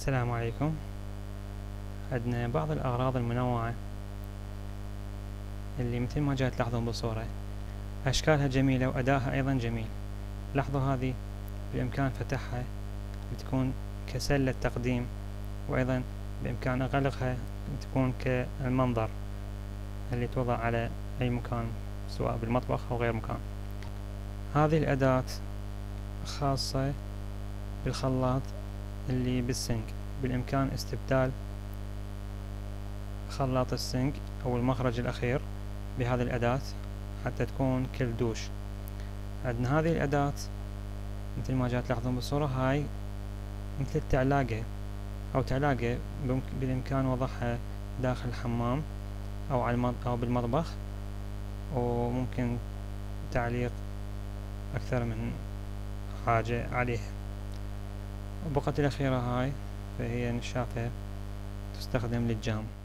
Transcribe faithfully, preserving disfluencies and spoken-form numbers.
السلام عليكم. عندنا بعض الأغراض المنوعة اللي مثل ما جاي تلاحظون بالصورة أشكالها جميلة وأدائها أيضا جميل. لاحظوا هذه بإمكان فتحها بتكون كسلة تقديم، وأيضا بإمكان أغلقها تكون كالمنظر اللي توضع على أي مكان سواء بالمطبخ أو غير مكان. هذه الأداة خاصة بالخلاط اللي بالسنك، بالإمكان استبدال خلاط السنك أو المخرج الأخير بهذه الأداة حتى تكون كالدوش. عندنا هذه الأداة مثل ما جاي تلاحظون بالصورة، هاي مثل التعلاقة أو تعلاقة بالإمكان وضعها داخل الحمام أو على المط أو بالمطبخ، وممكن تعليق أكثر من حاجة عليها. البقعة الأخيرة هاي فهي نشافة تستخدم للجام.